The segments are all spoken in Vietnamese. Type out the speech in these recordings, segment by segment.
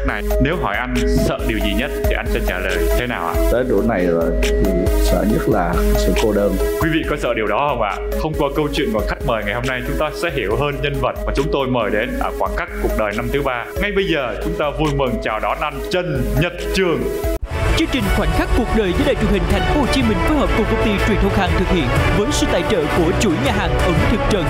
này. Nếu hỏi anh sợ điều gì nhất thì anh sẽ trả lời thế nào ạ? Tới độ này rồi thì sợ nhất là sự cô đơn. Quý vị có sợ điều đó không ạ? Thông qua câu chuyện của khách mời ngày hôm nay, chúng ta sẽ hiểu hơn nhân vật mà chúng tôi mời đến ở khoảng cách cuộc đời năm thứ 3. Ngay bây giờ chúng ta vui mừng chào đón anh Trần Nhật Trường. Chương trình Khoảnh khắc cuộc đời do Đài Truyền hình Thành phố Hồ Chí Minh phối hợp cùng công ty Truyền thông Hàng thực hiện với sự tài trợ của chuỗi nhà hàng ẩm thực Trần.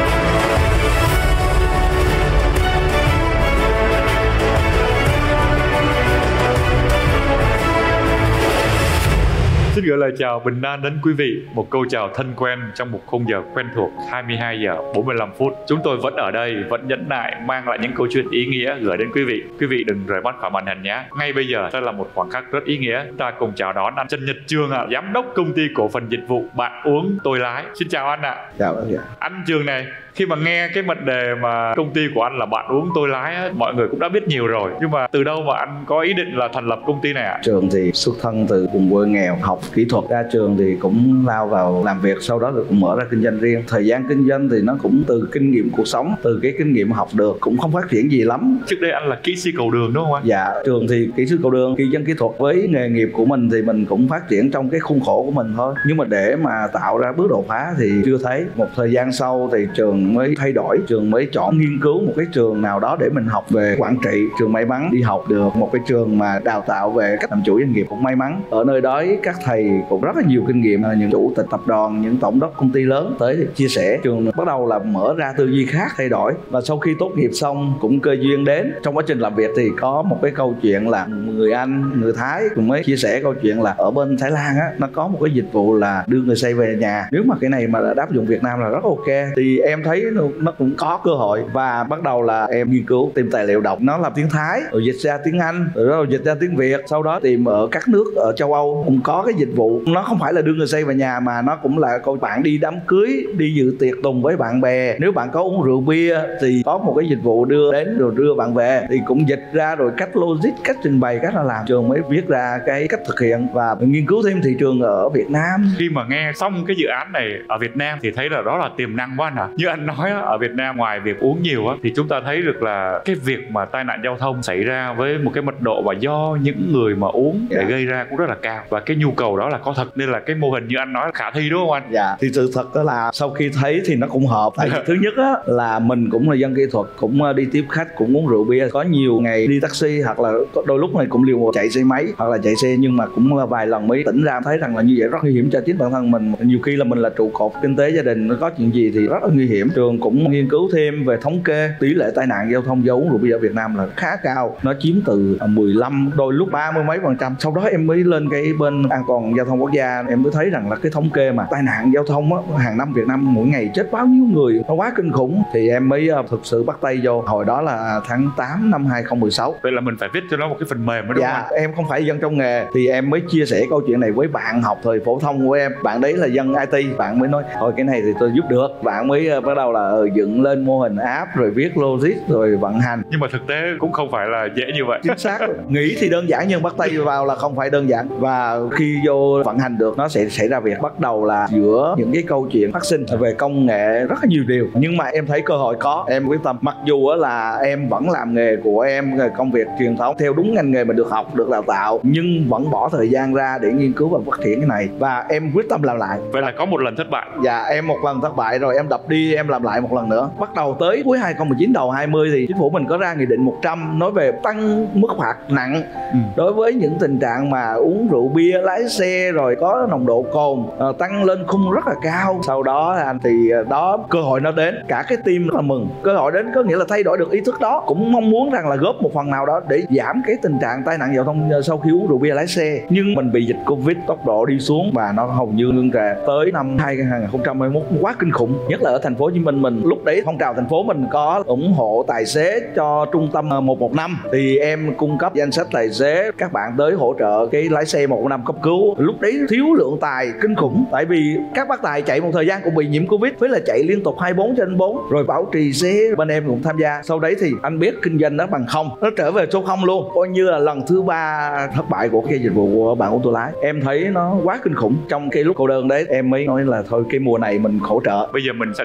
Xin gửi lời chào bình an đến quý vị, một câu chào thân quen trong một khung giờ quen thuộc 22 giờ 45 phút. Chúng tôi vẫn ở đây, vẫn nhẫn nại mang lại những câu chuyện ý nghĩa gửi đến quý vị. Quý vị đừng rời mắt khỏi màn hình nhé. Ngay bây giờ sẽ là một khoảnh khắc rất ý nghĩa. Chúng ta cùng chào đón anh Trần Nhật Trường ạ, giám đốc công ty cổ phần dịch vụ Bạn Uống Tôi Lái. Xin chào anh ạ. Chào anh. Anh Trường này, khi mà nghe cái mệnh đề mà công ty của anh là Bạn Uống Tôi Lái á, mọi người cũng đã biết nhiều rồi. Nhưng mà từ đâu mà anh có ý định là thành lập công ty này ạ? Trường thì xuất thân từ vùng quê nghèo, học kỹ thuật, ra trường thì cũng lao vào làm việc, sau đó thì cũng mở ra kinh doanh riêng. Thời gian kinh doanh thì nó cũng từ kinh nghiệm cuộc sống, từ cái kinh nghiệm học được, cũng không phát triển gì lắm. Trước đây anh là kỹ sư cầu đường đúng không anh? Dạ, trường thì kỹ sư cầu đường, kinh doanh kỹ thuật. Với nghề nghiệp của mình thì mình cũng phát triển trong cái khuôn khổ của mình thôi. Nhưng mà để mà tạo ra bước đột phá thì chưa thấy. Một thời gian sau thì trường mới thay đổi, trường mới chọn nghiên cứu một cái trường nào đó để mình học về quản trị. Trường may mắn đi học được một cái trường mà đào tạo về cách làm chủ doanh nghiệp, cũng may mắn. Ở nơi đó các thầy cũng rất là nhiều kinh nghiệm, những chủ tịch tập đoàn, những tổng đốc công ty lớn tới thì chia sẻ. Trường bắt đầu là mở ra tư duy khác, thay đổi. Và sau khi tốt nghiệp xong cũng cơ duyên đến. Trong quá trình làm việc thì có một cái câu chuyện là người Anh, người Thái cũng mới chia sẻ câu chuyện là ở bên Thái Lan á, nó có một cái dịch vụ là đưa người xây về nhà. Nếu mà cái này mà đã áp dụng Việt Nam là rất ok. Thì em thấy nó cũng có cơ hội, và bắt đầu là em nghiên cứu, tìm tài liệu đọc. Nó là tiếng Thái rồi dịch ra tiếng Anh, rồi dịch ra tiếng Việt. Sau đó tìm ở các nước ở châu Âu cũng có cái dịch vụ. Nó không phải là đưa người xây về nhà mà nó cũng là câu bạn đi đám cưới, đi dự tiệc tùng với bạn bè. Nếu bạn có uống rượu bia thì có một cái dịch vụ đưa đến rồi đưa bạn về. Thì cũng dịch ra rồi cách logic, cách trình bày, cách là làm. Trường mới viết ra cái cách thực hiện và nghiên cứu thêm thị trường ở Việt Nam. Khi mà nghe xong cái dự án này ở Việt Nam thì thấy là đó là tiềm năng quá nè. Như anh nói ở Việt Nam ngoài việc uống nhiều á, thì chúng ta thấy được là cái việc mà tai nạn giao thông xảy ra với một cái mật độ mà do những người mà uống để gây ra cũng rất là cao, và cái nhu cầu đó là có thật, nên là cái mô hình như anh nói là khả thi đúng không anh? Dạ, thì sự thật đó là sau khi thấy thì nó cũng hợp. Tại vì thứ nhất á là mình cũng là dân kỹ thuật, cũng đi tiếp khách, cũng uống rượu bia, có nhiều ngày đi taxi hoặc là đôi lúc này cũng liều chạy xe máy hoặc là chạy xe, nhưng mà cũng vài lần mới tỉnh ra thấy rằng là như vậy rất nguy hiểm cho chính bản thân mình. Nhiều khi là mình là trụ cột kinh tế gia đình, nó có chuyện gì thì rất là nguy hiểm. Trường cũng nghiên cứu thêm về thống kê tỷ lệ tai nạn giao thông do uống rượu bia ở Việt Nam là khá cao, nó chiếm từ 15 đôi lúc 30 mấy %. Sau đó em mới lên cái bên an toàn giao thông quốc gia, em mới thấy rằng là cái thống kê mà tai nạn giao thông á, hàng năm Việt Nam mỗi ngày chết bao nhiêu người, nó quá kinh khủng. Thì em mới thực sự bắt tay vô. Hồi đó là tháng 8 năm 2016. Vậy là mình phải viết cho nó một cái phần mềm đó đúng dạ, không anh? Em không phải dân trong nghề thì em mới chia sẻ câu chuyện này với bạn học thời phổ thông của em. Bạn đấy là dân IT, bạn mới nói thôi cái này thì tôi giúp được. Bạn mới bắt đầu là dựng lên mô hình app, rồi viết logic, rồi vận hành. Nhưng mà thực tế cũng không phải là dễ như vậy. Chính xác. Nghĩ thì đơn giản nhưng bắt tay vào là không phải đơn giản. Và khi vô vận hành được, nó sẽ xảy ra việc. Bắt đầu là giữa những cái câu chuyện phát sinh về công nghệ rất là nhiều điều, nhưng mà em thấy cơ hội có, em quyết tâm. Mặc dù là em vẫn làm nghề của em, công việc truyền thống theo đúng ngành nghề mình được học, được đào tạo, nhưng vẫn bỏ thời gian ra để nghiên cứu và phát triển cái này, và em quyết tâm làm lại. Vậy là có một lần thất bại. Dạ, em một lần thất bại rồi em đập đi, em làm lại một lần nữa. Bắt đầu tới cuối 2019 đầu 20 thì chính phủ mình có ra nghị định 100 nói về tăng mức phạt nặng đối với những tình trạng mà uống rượu bia lái xe rồi có nồng độ cồn, tăng lên khung rất là cao. Sau đó anh thì đó cơ hội nó đến, cả cái team rất là mừng. Cơ hội đến có nghĩa là thay đổi được ý thức đó, cũng mong muốn rằng là góp một phần nào đó để giảm cái tình trạng tai nạn giao thông sau khi uống rượu bia lái xe. Nhưng mình bị dịch Covid, tốc độ đi xuống và nó hầu như ngưng trệ. Tới năm 2021 quá kinh khủng, nhất là ở thành phố Hồ Chí Minh mình. Lúc đấy phong trào thành phố mình có ủng hộ tài xế cho trung tâm 115, thì em cung cấp danh sách tài xế, các bạn tới hỗ trợ cái lái xe 115 cấp cứu. Lúc đấy thiếu lượng tài kinh khủng, tại vì các bác tài chạy một thời gian cũng bị nhiễm Covid, với là chạy liên tục 24/4, rồi bảo trì xe bên em cũng tham gia. Sau đấy thì anh biết kinh doanh nó bằng không, nó trở về số 0 luôn, coi như là lần thứ 3 thất bại của cái dịch vụ của Bạn Uống Tôi Lái. Em thấy nó quá kinh khủng. Trong cái lúc cô đơn đấy em mới nói là thôi cái mùa này mình hỗ trợ. Bây giờ mình sẽ đi nhanh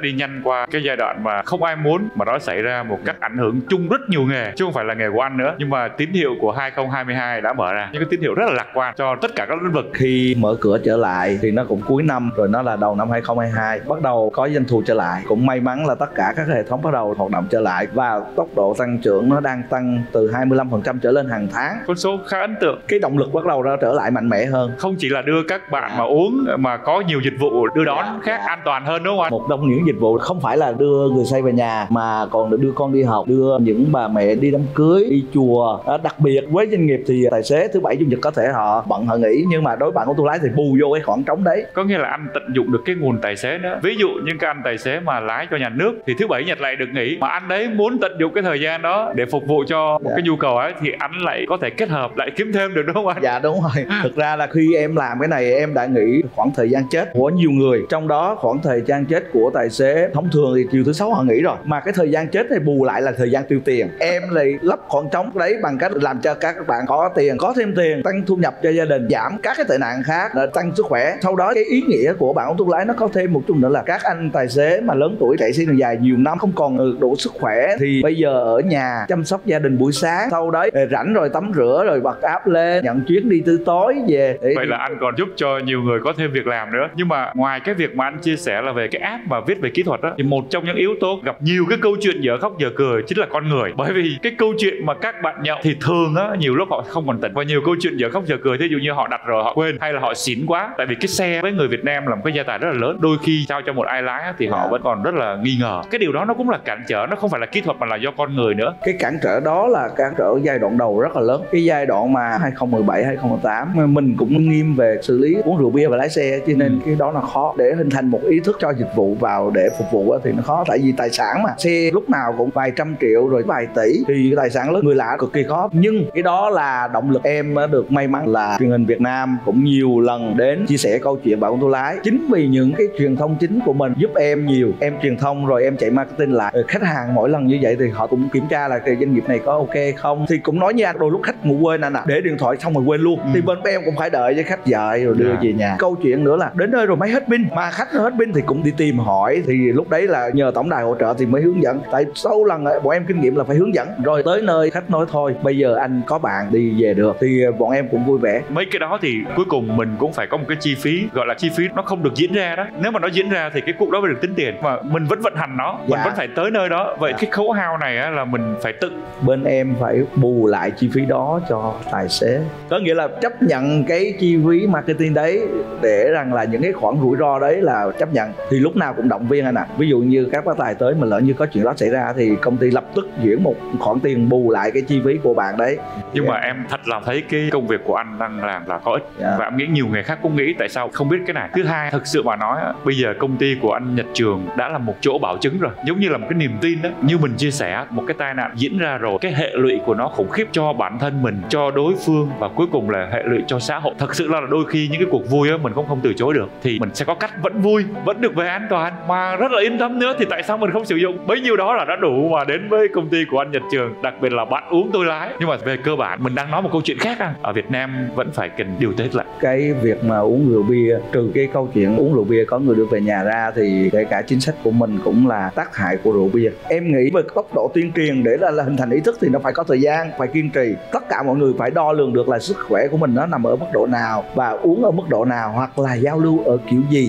qua cái giai đoạn mà không ai muốn mà nó xảy ra một cách ảnh hưởng chung rất nhiều nghề, chứ không phải là nghề của anh nữa. Nhưng mà tín hiệu của 2022 đã mở ra những cái tín hiệu rất là lạc quan cho tất cả các lĩnh vực. Khi mở cửa trở lại thì nó cũng cuối năm rồi, nó là đầu năm 2022 bắt đầu có doanh thu trở lại. Cũng may mắn là tất cả các hệ thống bắt đầu hoạt động trở lại và tốc độ tăng trưởng nó đang tăng từ 25% trở lên hàng tháng. Con số khá ấn tượng. Cái động lực bắt đầu ra trở lại mạnh mẽ hơn. Không chỉ là đưa các bạn mà uống mà có nhiều dịch vụ đưa đón khác an toàn hơn, đúng không anh? Một trong những dịch vụ không phải là đưa người say về nhà mà còn được đưa con đi học, đưa những bà mẹ đi đám cưới, đi chùa. Đặc biệt với doanh nghiệp thì tài xế thứ bảy chủ nhật có thể họ bận họ nghỉ, nhưng mà đối với bạn ô tô lái thì bù vô cái khoảng trống đấy. Có nghĩa là anh tận dụng được cái nguồn tài xế nữa. Ví dụ những cái anh tài xế mà lái cho nhà nước thì thứ bảy nhật lại được nghỉ, mà anh đấy muốn tận dụng cái thời gian đó để phục vụ cho một cái nhu cầu ấy thì anh lại có thể kết hợp lại kiếm thêm được, đúng không anh? Dạ đúng rồi. Thực ra là khi em làm cái này em đã nghĩ khoảng thời gian chết của nhiều người, trong đó khoảng thời gian chết của tài xế thông thường thì chiều thứ sáu họ nghỉ rồi, mà cái thời gian chết này bù lại là thời gian tiêu tiền. Em lại lấp khoảng trống đấy bằng cách làm cho các bạn có tiền, có thêm tiền, tăng thu nhập cho gia đình, giảm các cái tệ nạn khác, tăng sức khỏe. Sau đó cái ý nghĩa của bạn ô tô lái nó có thêm một chút nữa là các anh tài xế mà lớn tuổi chạy xe đường dài nhiều năm không còn đủ sức khỏe thì bây giờ ở nhà chăm sóc gia đình buổi sáng, sau đấy rảnh rồi tắm rửa rồi bật app lên nhận chuyến đi từ tối về. Vậy là anh còn giúp cho nhiều người có thêm việc làm nữa. Nhưng mà ngoài cái việc mà anh chia sẻ là về cái app mà viết về kỹ thuật đó, thì một trong những yếu tố gặp nhiều cái câu chuyện dở khóc dở cười chính là con người. Bởi vì cái câu chuyện mà các bạn nhậu thì thường á, nhiều lúc họ không còn tỉnh, và nhiều câu chuyện dở khóc dở cười, thí dụ như họ đặt rồi họ quên, hay là họ xỉn quá. Tại vì cái xe với người Việt Nam là một cái gia tài rất là lớn, đôi khi trao cho một ai lái thì họ vẫn còn rất là nghi ngờ. Cái điều đó nó cũng là cản trở, nó không phải là kỹ thuật mà là do con người nữa. Cái cản trở đó là cản trở giai đoạn đầu rất là lớn. Cái giai đoạn mà 2017 2018 mình cũng nghiêm về xử lý uống rượu bia và lái xe, cho nên cái đó là khó. Để hình thành một ý thức cho dịch vụ vào để phục vụ thì nó khó, tại vì tài sản mà, xe lúc nào cũng vài trăm triệu rồi vài tỷ thì tài sản lớn người lạ cực kỳ khó. Nhưng cái đó là động lực. Em được may mắn là truyền hình Việt Nam cũng nhiều lần đến chia sẻ câu chuyện bạn ô tô lái. Chính vì những cái truyền thông chính của mình giúp em nhiều, em truyền thông rồi em chạy marketing lại, khách hàng mỗi lần như vậy thì họ cũng kiểm tra là cái doanh nghiệp này có ok không, thì cũng nói như anh, đôi lúc khách ngủ quên anh ạ, để điện thoại xong rồi quên luôn. Thì bên em cũng phải đợi với khách dời rồi đưa về nhà. Câu chuyện nữa là đến nơi rồi máy hết pin, mà khách hết pin thì cũng đi tìm hỏi, thì lúc đấy là nhờ tổng đài hỗ trợ thì mới hướng dẫn. Tại sau lần bọn em kinh nghiệm là phải hướng dẫn, rồi tới nơi khách nói thôi bây giờ anh có bạn đi về được, thì bọn em cũng vui vẻ. Mấy cái đó thì cuối cùng mình cũng phải có một cái chi phí, gọi là chi phí nó không được diễn ra đó. Nếu mà nó diễn ra thì cái cuộc đó mới được tính tiền, mà mình vẫn vận hành nó, mình vẫn phải tới nơi đó. Vậy cái khấu hao này á, là mình phải tự, bên em phải bù lại chi phí đó cho tài xế, có nghĩa là chấp nhận cái chi phí marketing đấy, để rằng là những cái khoản rủi ro đấy là chấp nhận, thì lúc nào cũng động viên anh ạ. Ví dụ như các bác tài tới mà lỡ như có chuyện đó xảy ra thì công ty lập tức chuyển một khoản tiền bù lại cái chi phí của bạn đấy. Nhưng mà em thật lòng thấy cái công việc của anh đang làm là có ích, và em nghĩ nhiều người khác cũng nghĩ tại sao không biết cái này. Thứ hai, thực sự mà nói bây giờ công ty của anh Nhật Trường đã là một chỗ bảo chứng rồi, giống như là một cái niềm tin đó. Như mình chia sẻ, một cái tai nạn diễn ra rồi, cái hệ lụy của nó khủng khiếp cho bản thân mình, cho đối phương, và cuối cùng là hệ lụy cho xã hội. Thật sự là đôi khi những cái cuộc vui á, mình cũng không từ chối được, thì mình sẽ có cách vẫn vui, vẫn được về an toàn mà rất là yên tâm nữa, thì tại sao mình không sử dụng? Bấy nhiêu đó là đã đủ mà đến với công ty của anh Nhật Trường, đặc biệt là bạn uống tôi lái. Nhưng mà về cơ bản mình đang nói một câu chuyện khác. Ở Việt Nam vẫn phải cần điều tiết lại cái việc mà uống rượu bia. Trừ cái câu chuyện uống rượu bia có người đưa về nhà ra thì kể cả chính sách của mình cũng là tác hại của rượu bia. Em nghĩ về tốc độ tuyên truyền để là hình thành ý thức thì nó phải có thời gian, phải kiên trì. Tất cả mọi người phải đo lường được là sức khỏe của mình nó nằm ở mức độ nào và uống ở mức độ nào, hoặc là giao lưu ở kiểu gì,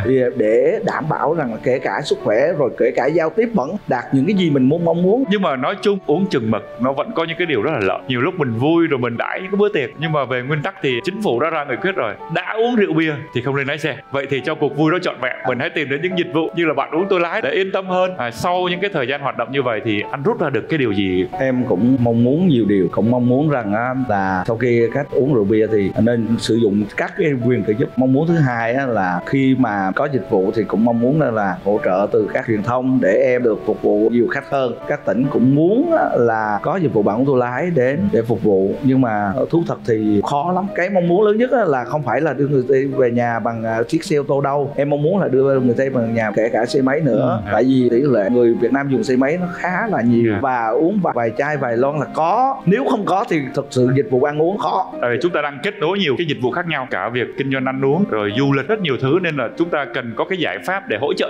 để đảm bảo rằng là kể cả sức khỏe rồi kể cả giao tiếp vẫn đạt những cái gì mình mong muốn. Nhưng mà nói chung uống chừng mực nó vẫn có những cái điều rất là lợi. Nhiều lúc mình vui rồi mình đãi những cái bữa tiệc, nhưng mà về nguyên tắc thì chính phủ đã ra nghị quyết rồi, đã uống rượu bia thì không nên lái xe. Vậy thì cho cuộc vui đó trọn vẹn, mình hãy tìm đến những dịch vụ như là bạn uống tôi lái để yên tâm hơn. Sau những cái thời gian hoạt động như vậy thì anh rút ra được cái điều gì? Em cũng mong muốn nhiều điều, cũng mong muốn rằng là sau khi khách uống rượu bia thì nên sử dụng các cái quyền trợ giúp. Mong muốn thứ hai là khi mà có dịch vụ thì cũng mong muốn là hỗ trợ từ các truyền thông để em được phục vụ nhiều khách hơn. Các tỉnh cũng muốn là có dịch vụ bạn uống tôi lái đến để phục vụ, nhưng mà thú thật thì khó lắm. Cái mong muốn lớn nhất là không phải là đưa người ta về nhà bằng chiếc xe ô tô đâu, em mong muốn là đưa người ta bằng nhà kể cả xe máy nữa. Tại vì tỷ lệ người Việt Nam dùng xe máy nó khá là nhiều, và uống vài chai vài lon là có, nếu không có thì thực sự dịch vụ ăn uống khó. Tại vì chúng ta đang kết nối nhiều cái dịch vụ khác nhau, cả việc kinh doanh ăn uống rồi du lịch, rất nhiều thứ, nên là chúng ta cần có cái giải pháp để hỗ trợ nhau. Nhưng mà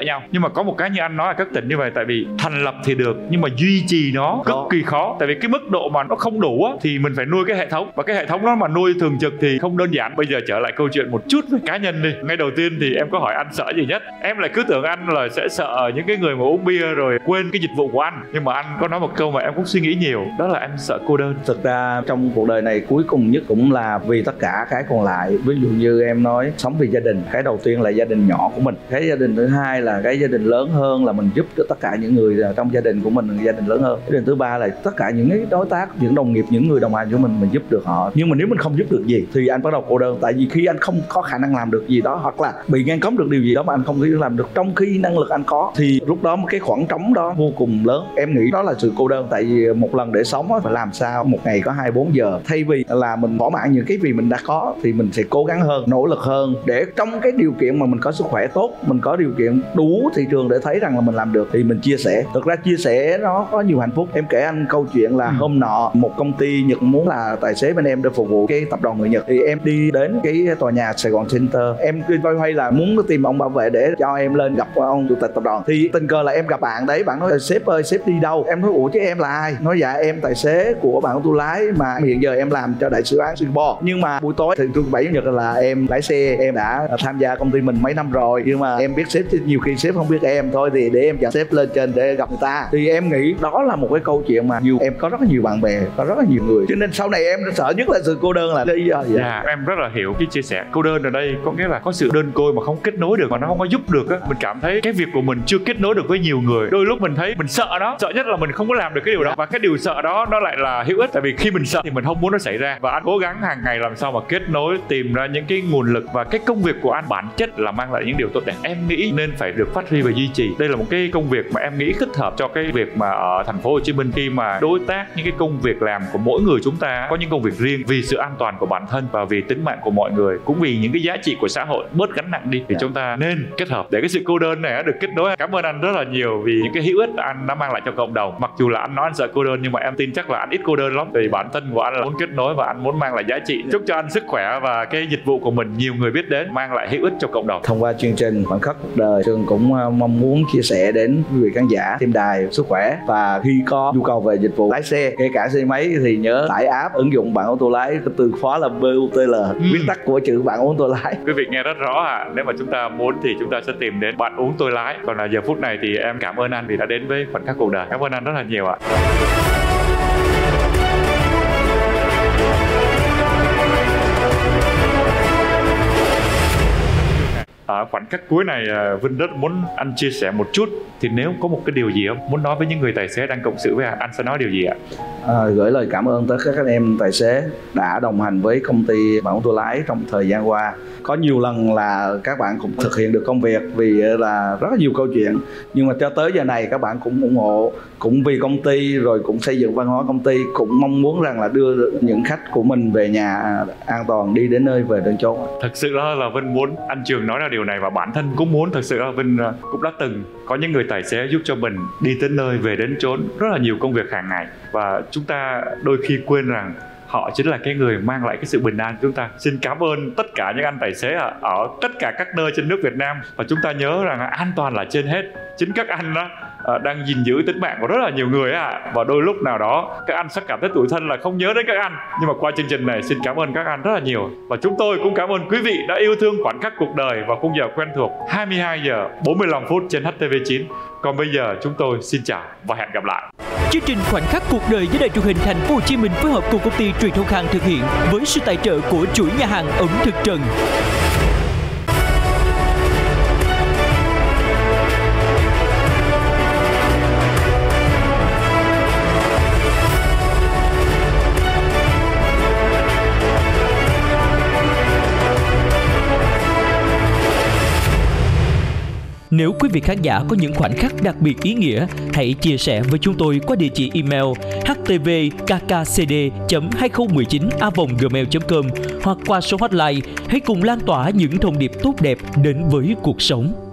mà có một cái như anh nói là cất tỉnh như vậy, tại vì thành lập thì được nhưng mà duy trì nó cực kỳ khó, tại vì cái mức độ mà nó không đủ á thì mình phải nuôi cái hệ thống, và cái hệ thống đó mà nuôi thường trực thì không đơn giản. Bây giờ trở lại câu chuyện một chút về cá nhân đi. Ngay đầu tiên thì em có hỏi anh sợ gì nhất, em lại cứ tưởng anh là sẽ sợ những cái người mà uống bia rồi quên cái dịch vụ của anh, nhưng mà anh có nói một câu mà em cũng suy nghĩ nhiều, đó là em sợ cô đơn. Thực ra trong cuộc đời này cuối cùng nhất cũng là vì tất cả cái còn lại. Ví dụ như em nói sống vì gia đình, cái đầu tiên là gia đình nhỏ của mình, cái gia đình thứ hai là cái gia đình lớn hơn là mình giúp cho tất cả những người trong gia đình của mình, gia đình lớn hơn. Gia đình thứ ba là tất cả những cái đối tác, những đồng nghiệp, những người đồng hành của mình giúp được họ. Nhưng mà nếu mình không giúp được gì thì anh bắt đầu cô đơn, tại vì khi anh không có khả năng làm được gì đó hoặc là bị ngăn cấm được điều gì đó mà anh không thể làm được trong khi năng lực anh có, thì lúc đó cái khoảng trống đó vô cùng lớn. Em nghĩ đó là sự cô đơn, tại vì một lần để sống phải làm sao một ngày có 24 giờ, thay vì là mình thỏa mãn những cái gì mình đã có thì mình sẽ cố gắng hơn, nỗ lực hơn để trong cái điều kiện mà mình có sức khỏe tốt, mình có điều kiện đủ thị trường để thấy rằng là mình làm được thì mình chia sẻ. Thực ra chia sẻ nó có nhiều hạnh phúc. Em kể anh câu chuyện là hôm nọ một công ty Nhật muốn là tài xế bên em để phục vụ cái tập đoàn người Nhật, thì em đi đến cái tòa nhà Sài Gòn Center, em hay là muốn tìm ông bảo vệ để cho em lên gặp ông chủ tịch tập đoàn. Thì tình cờ là em gặp bạn đấy, bạn nói sếp ơi sếp đi đâu? Em nói ủa chứ em là ai? Nói dạ em tài xế của bạn tôi lái mà hiện giờ em làm cho đại sứ quán Singapore, nhưng mà buổi tối thì tôi 7 chủ nhật là em lái xe, em đã tham gia công ty mình mấy năm rồi, nhưng mà em biết sếp nhiều khi sếp không biết em thôi, thì để em dẫn sếp lên trên để gặp người ta. Thì em nghĩ đó là một cái câu chuyện mà em có rất là nhiều bạn bè, có rất là nhiều người, cho nên sau này em sợ nhất là sự cô đơn là lý do vậy. Em rất là hiểu cái chia sẻ. Cô đơn ở đây có nghĩa là có sự đơn côi mà không kết nối được, mà nó không có giúp được á. Mình cảm thấy cái việc của mình chưa kết nối được với nhiều người, đôi lúc mình thấy mình sợ đó, sợ nhất là mình không có làm được cái điều đó, và cái điều sợ đó nó lại là hữu ích, tại vì khi mình sợ thì mình không muốn nó xảy ra. Và anh cố gắng hàng ngày làm sao mà kết nối, tìm ra những cái nguồn lực, và cái công việc của anh bản chất là mang lại những điều tốt đẹp, em nghĩ nên phải được phát huy và duy trì. Đây là một cái công việc mà em nghĩ thích hợp cho cái việc mà ở thành phố Hồ Chí Minh, khi mà đối tác những cái công việc làm của mỗi người chúng ta có những công việc riêng vì sự an toàn của bản thân và vì tính mạng của mọi người, cũng vì những cái giá trị của xã hội bớt gánh nặng đi, thì chúng ta nên kết hợp để cái sự cô đơn này được kết nối. Cảm ơn anh rất là nhiều vì những cái hữu ích anh đã mang lại cho cộng đồng. Mặc dù là anh nói anh sợ cô đơn nhưng mà em tin chắc là anh ít cô đơn lắm, vì bản thân của anh là muốn kết nối và anh muốn mang lại giá trị. Chúc cho anh sức khỏe và cái dịch vụ của mình nhiều người biết đến, mang lại hữu ích cho cộng đồng. Thông qua chương trình Khoảnh khắc cuộc đời, Trường cũng mong muốn chia sẻ đến quý vị khán giả thêm đài sức khỏe, và khi có nhu cầu về dịch vụ lái xe, kể cả xe máy, thì nhớ tải app ứng dụng Bạn Ô Tô Lái, cái từ khóa là BUTL, viết tắt của chữ Bạn Uống Tôi Lái. Quý vị nghe rất rõ nếu mà chúng ta muốn thì chúng ta sẽ tìm đến Bạn Uống Tôi Lái. Còn là giờ phút này thì em cảm ơn anh vì đã đến với Khoảnh khắc cuộc đời. Cảm ơn anh rất là nhiều ạ. Ở khoảnh khắc cuối này, Vinh rất muốn anh chia sẻ một chút, thì nếu có một cái điều gì muốn nói với những người tài xế đang cộng sự với anh sẽ nói điều gì ạ? Gửi lời cảm ơn tới các em tài xế đã đồng hành với công ty Bạn Ô Tô Lái trong thời gian qua. Có nhiều lần là các bạn cũng thực hiện được công việc vì là rất là nhiều câu chuyện, nhưng mà cho tới giờ này các bạn cũng ủng hộ, cũng vì công ty rồi cũng xây dựng văn hóa công ty, cũng mong muốn rằng là đưa những khách của mình về nhà an toàn, đi đến nơi về đến chốn. Thật sự là Vinh muốn anh Trường nói ra điều này, và bản thân cũng muốn. Thật sự là Vinh cũng đã từng có những người tài xế giúp cho mình đi tới nơi về đến chốn rất là nhiều công việc hàng ngày, và chúng ta đôi khi quên rằng họ chính là cái người mang lại cái sự bình an cho chúng ta. Xin cảm ơn tất cả những anh tài xế ở tất cả các nơi trên nước Việt Nam, và chúng ta nhớ rằng an toàn là trên hết. Chính các anh đó đang gìn giữ tính mạng của rất là nhiều người và đôi lúc nào đó các anh sẽ cảm thấy tủi thân là không nhớ đến các anh, nhưng mà qua chương trình này xin cảm ơn các anh rất là nhiều. Và chúng tôi cũng cảm ơn quý vị đã yêu thương Khoảnh khắc cuộc đời vào khung giờ quen thuộc 22 giờ 45 phút trên HTV9. Còn bây giờ chúng tôi xin chào và hẹn gặp lại. Chương trình Khoảnh khắc cuộc đời do Đài Truyền hình Thành phố Hồ Chí Minh phối hợp cùng công ty Truyền thông Khang thực hiện với sự tài trợ của chuỗi nhà hàng ẩm thực Trần. Nếu quý vị khán giả có những khoảnh khắc đặc biệt ý nghĩa, hãy chia sẻ với chúng tôi qua địa chỉ email htvkkcd.2019@gmail.com hoặc qua số hotline. Hãy cùng lan tỏa những thông điệp tốt đẹp đến với cuộc sống.